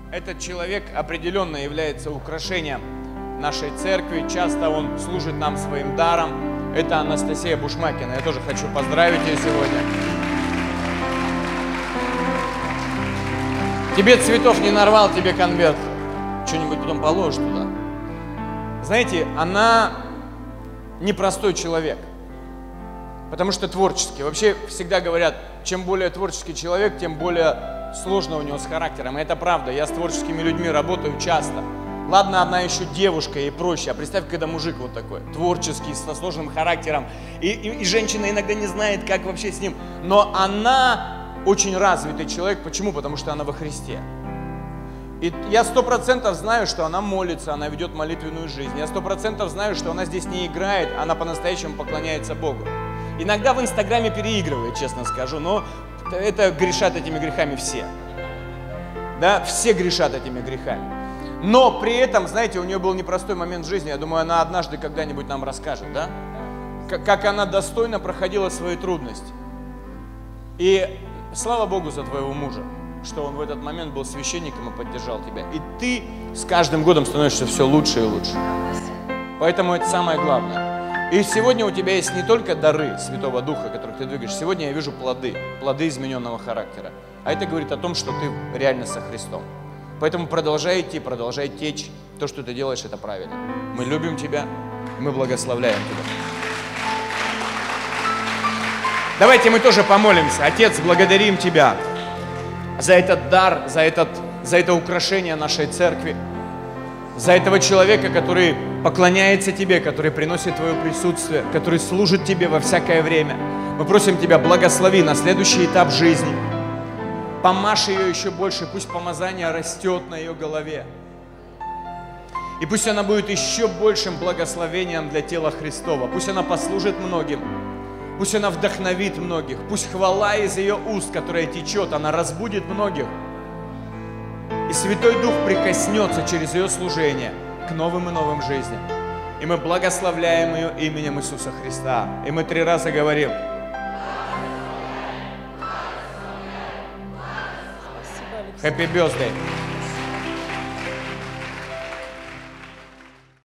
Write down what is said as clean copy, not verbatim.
Этот человек определенно является украшением нашей церкви. Часто он служит нам своим даром. Это Анастасия Бушмакина. Я тоже хочу поздравить ее сегодня. Тебе цветов не нарвал, тебе конверт. Что-нибудь потом положишь туда. Знаете, она непростой человек. Потому что творческий. Вообще всегда говорят, чем более творческий человек, тем более сложно у него с характером. И это правда. Я с творческими людьми работаю часто. Ладно, она еще девушка, ей проще. А представь, когда мужик вот такой, творческий, со сложным характером. И женщина иногда не знает, как вообще с ним. Но она очень развитый человек. Почему? Потому что она во Христе. И я 100% знаю, что она молится, она ведет молитвенную жизнь. Я 100% знаю, что она здесь не играет, она по-настоящему поклоняется Богу. Иногда в Инстаграме переигрывает, честно скажу, но это грешат этими грехами все. Да, все грешат этими грехами. Но при этом, знаете, у нее был непростой момент в жизни. Я думаю, она однажды когда-нибудь нам расскажет, да? Как она достойно проходила свои трудности. И слава Богу за твоего мужа, что он в этот момент был священником и поддержал тебя. И ты с каждым годом становишься все лучше и лучше. Поэтому это самое главное. И сегодня у тебя есть не только дары Святого Духа, которых ты двигаешь. Сегодня я вижу плоды измененного характера. А это говорит о том, что ты реально со Христом. Поэтому продолжай идти, продолжай течь. То, что ты делаешь, это правильно. Мы любим тебя, мы благословляем тебя. Давайте мы тоже помолимся. Отец, благодарим Тебя за этот дар, за это украшение нашей церкви, за этого человека, который поклоняется Тебе, который приносит Твое присутствие, который служит Тебе во всякое время. Мы просим Тебя, благослови на следующий этап жизни. Помажь ее еще больше, пусть помазание растет на ее голове. И пусть она будет еще большим благословением для тела Христова. Пусть она послужит многим. Пусть она вдохновит многих. Пусть хвала из ее уст, которая течет, она разбудит многих. И Святой Дух прикоснется через ее служение к новым и новым жизням. И мы благословляем ее именем Иисуса Христа. И мы 3 раза говорим. Happy birthday.